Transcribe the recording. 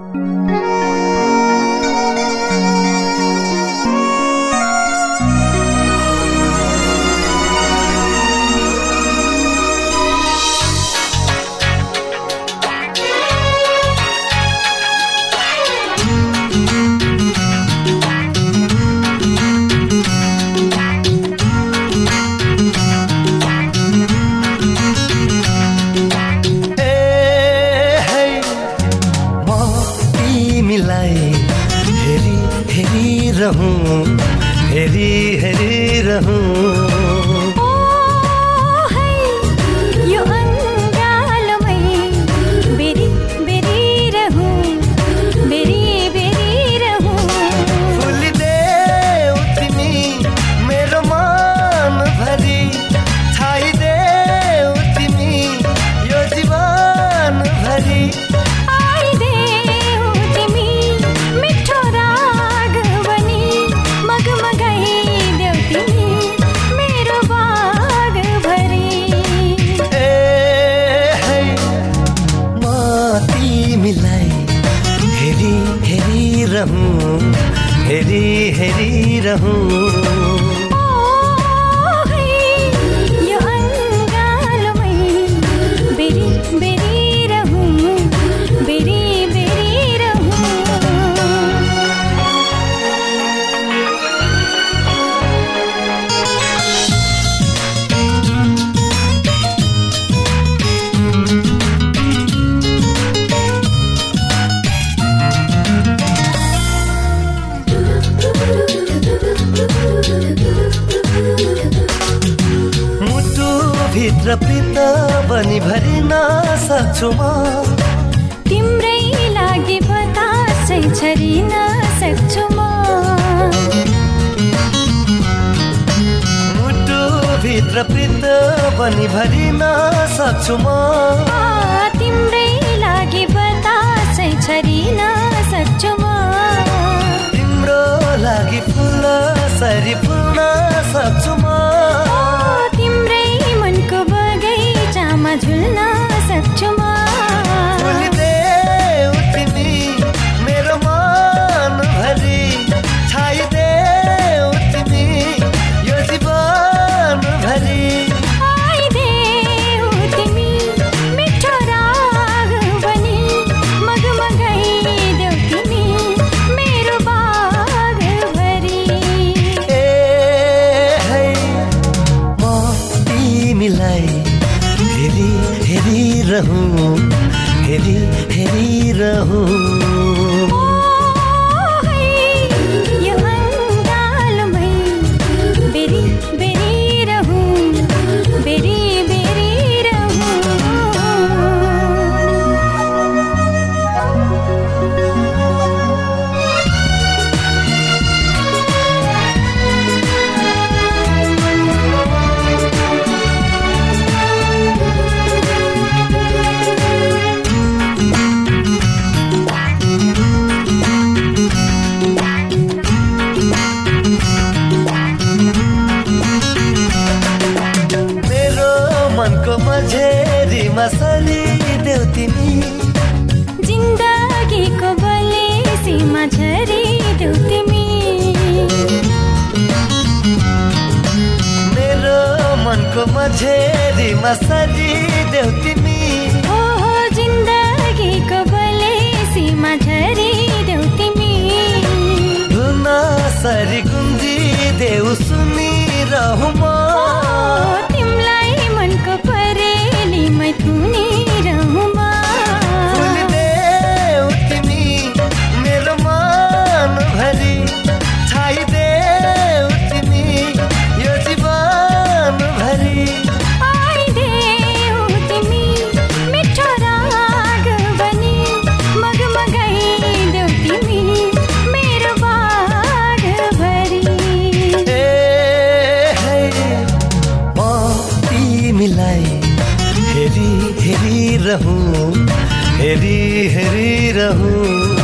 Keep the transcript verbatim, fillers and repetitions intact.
हेरी हेरी रहूं ओ है यो अंगालमै बेरी बेरी रहूं बेरी बेरी रहूं फुलिदे तिमी मेरो मन भरि छाइदे तिमी यो जीवन भरि आइदे तिमी मिठो राग बनी मगमगाई देऊ तिमी मेरो बाग भरि ए है म तिमीलाई हेरी हेरी रहूं हेरी हेरी रहूं भित्र प्रीत बनी भरिन सक्छु म तिम्रै लागि बतासै छरिन सक्छु म मुटु भित्र प्रीत बनी भरिन सक्छु म तिम्रै लागि बतासै छरिन सक्छु म तिम्रो लागि फुल सरी फुल्न सक्छु म तिम्रै मनको बगैँचामा झुल्न सक्छु म फुलिदे तिमी मेरो मन भरि छाइदे तिमी यो जीवन भरि आइदे तिमी मिठो राग बनी मगमगाई देऊ तिमी मेरो बाग भरि ए है म तिमीलाई हेरी हेरी रहूं हेरी हेरी रहूं मनको मझेरीमा सरी देऊ तिमी जिन्दगीको बलेसीमा झरी देऊ तिमी मेरो मनको मझेरीमा सरी देऊ तिमी हो हो जिन्दगीको बलेसीमा झरी देऊ तिमी धुन सरी गुन्जी देऊ सुनिरहूं म तिमलाई मनको परेलीमै थुनिरहूं म फुलिदे तिमी मेरो मन भरि छाइदे तिमी यो जीवन भरि आइदे तिमी मिठो राग बनी मगमगाई देऊ तिमी मेरो बाग भरि ए है म तिमीलाई हेरी हेरी रहूं हेरी हेरी रहूं